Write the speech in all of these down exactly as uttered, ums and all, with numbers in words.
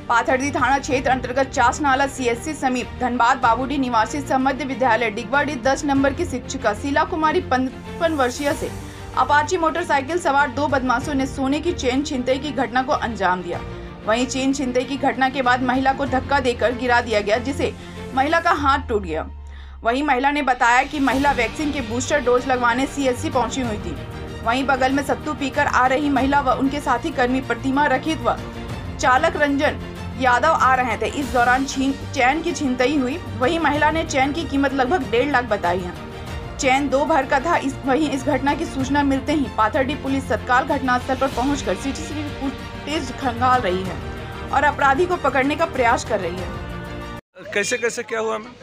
पाथर्डी थाना क्षेत्र अंतर्गत चास नाला सीएससी समीप धनबाद बाबूडी निवासी मध्य विद्यालय डिगवाड़ी दस नंबर की शिक्षिका शीला कुमारी पचपन वर्षीय से अपाची मोटरसाइकिल सवार दो बदमाशों ने सोने की चेन छिनतई की घटना को अंजाम दिया। वहीं चेन छिनतई की घटना के बाद महिला को धक्का देकर गिरा दिया गया, जिसे महिला का हाथ टूट गया। वहीं महिला ने बताया कि महिला वैक्सीन के बूस्टर डोज लगवाने सीएससी पहुंची हुई थी। वहीं बगल में सत्तू पीकर आ रही महिला व उनके साथी कर्मी प्रतिमा रखित व चालक रंजन यादव आ रहे थे। इस दौरान छीन चैन की छिनतई हुई। वहीं महिला ने चैन की कीमत लगभग डेढ़ लाख बताई है। चैन दो भर का था। इस वहीं इस घटना की सूचना मिलते ही पाथर्डी पुलिस तत्काल घटनास्थल पर पहुंचकर सीसीटीवी फुटेज खंगाल रही है और अपराधी को पकड़ने का प्रयास कर रही है। कैसे कैसे क्या हुआ मैं?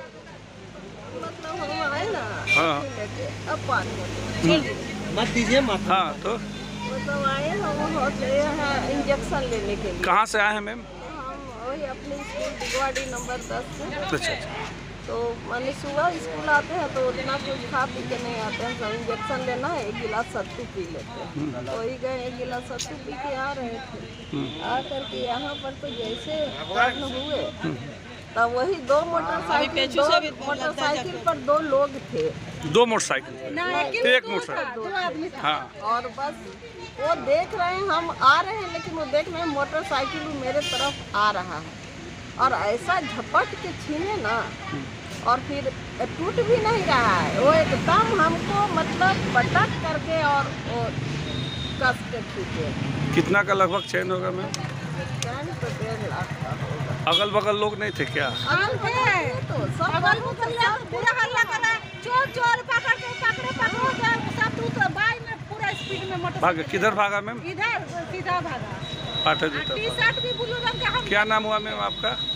मतलब हम आए ना, हाँ अब पानी मत दीजिए मत। हाँ तो मतलब आए हम यहाँ इंजेक्शन लेने के लिए। कहाँ से आए हैं मैम? हम वही अपने स्कूल डिगवाड़ी नंबर दस से। अच्छा अच्छा। तो मैंने सुबह स्कूल आते हैं तो उतना कुछ खा पी के नहीं आते हैं, सब इंजेक्शन लेना है, एक गिलास सत्तू पी लेते हैं। तो वही गए एक गिलास सत्तू पी के आ रहे थे। आ करके यहाँ पर तो जैसे टर्न हुए तब वही दो मोटरसाइकिल दो मोटरसाइकिल पर दो लोग थे। दो मोटरसाइकिल एक मोटरसाइकिल हाँ। और बस वो देख रहे हैं, हम आ रहे हैं, लेकिन वो देख रहे हैं मोटरसाइकिल मेरे तरफ आ रहा है और ऐसा झपट के छीने ना, और फिर टूट भी नहीं रहा है वो, एकदम हमको मतलब पटक करके और वो कस के छूटे। कितना का लगभग चैन होगा मैम? चैन तो डेढ़ लाख का होगा। अगल बगल लोग नहीं थे क्या? अगल बगल तो सब अगल बगल पूरा हल्ला करा, चोर चोर पकड़ के पकड़े पकड़ो सब दूध बाई में पूरा स्पीड में मोटर भागा। किधर भागा मैम? इधर सीधा भागा। पाठक टी शर्ट भी ब्लू रंग का। क्या नाम हुआ मैम आपका?